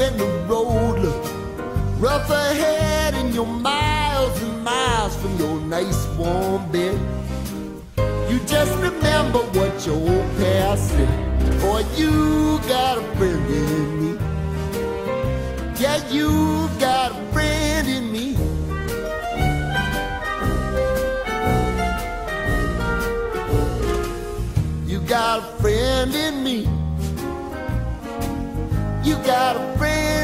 when the road looks rough ahead and you're miles and miles from your nice warm bed. You just remember what your old past said. Boy, you got a friend in me. Yeah, you got a friend in me. You got a friend in me. You got a friend